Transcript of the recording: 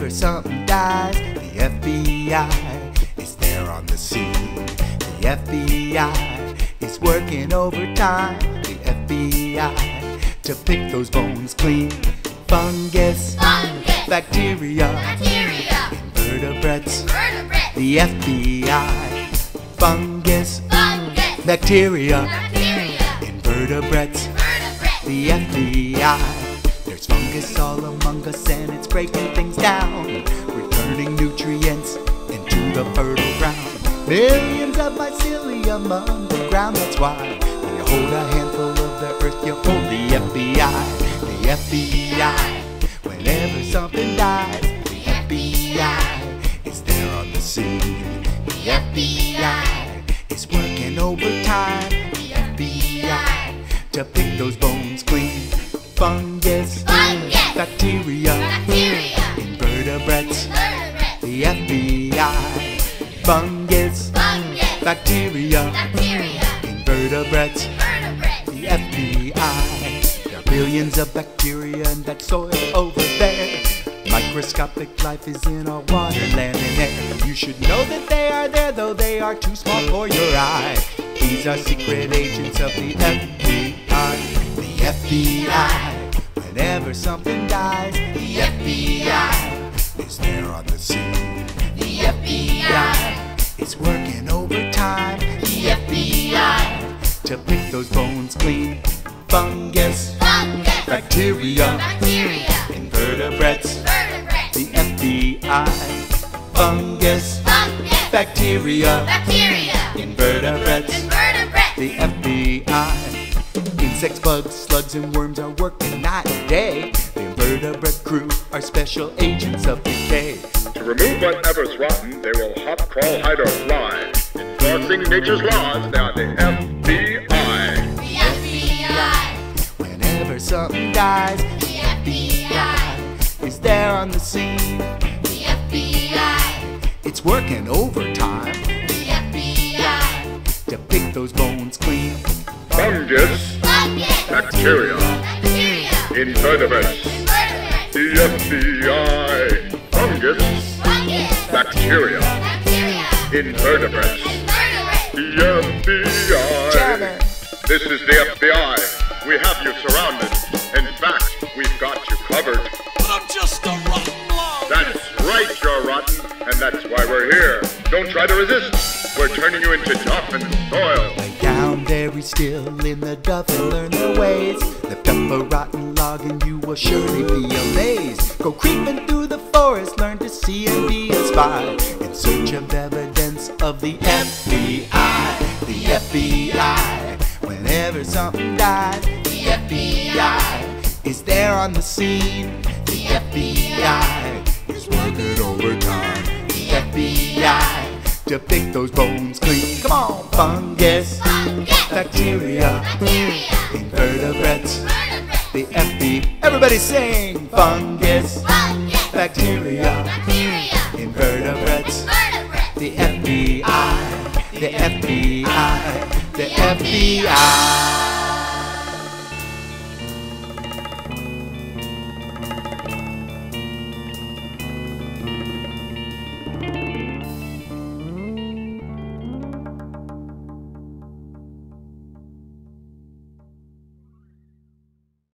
Whenever something dies, the FBI is there on the scene. The FBI is working overtime. The FBI to pick those bones clean. Fungus, bacteria, invertebrates. The FBI. Fungus, bacteria, invertebrates. The FBI. There's fungus all among us and it's breaking things down, returning nutrients into the fertile ground. Millions of mycelium underground. That's why when you hold a handful of the earth, you hold the FBI. The FBI. Whenever something dies, the FBI is there on the scene. The FBI is working overtime. The FBI to pick those bones clean. Fungus, bacteria, invertebrates. The FBI. Fungus, bacteria, invertebrates. The FBI. There are billions of bacteria in that soil over there. Microscopic life is in our water, land, and air. You should know that they are there, though they are too small for your eye. These are secret agents of the FBI. The FBI. Whenever something dies, the FBI is there on the scene. The FBI is working overtime. The FBI to pick those bones clean. Fungus, bacteria, invertebrates. The FBI. Fungus, bacteria, invertebrates. The FBI. Insects, bugs, slugs, and worms are working night and day. The invertebrate crew are special agents of decay. To remove whatever's rotten, they will hop, crawl, hide, or fly. Enforcing nature's laws, they are the FBI. The FBI. Whenever something dies, the FBI is there on the scene. The FBI. It's working overtime. The FBI. To pick those bones clean. Fungus, bacteria, invertebrates. The FBI. Fungus, bacteria, invertebrates. The FBI. This is the FBI. We have you surrounded. In fact, we've got you covered. But I'm just a rotten log. That's right, you're rotten, and that's why we're here. Don't try to resist. We're turning you into duff and soil. Down very still in the duff and learn their ways. Lift up a rotten log and you will surely be amazed. Go creeping through the forest, learn to see and be inspired. In search of evidence of the FBI. The FBI. Whenever something dies, the FBI is there on the scene. The FBI is working overtime. The FBI to pick those bones clean. Come on, fungus, bacteria, invertebrates. The FBI. Everybody sing. Fungus, bacteria, invertebrates. The FBI. The FBI. The FBI.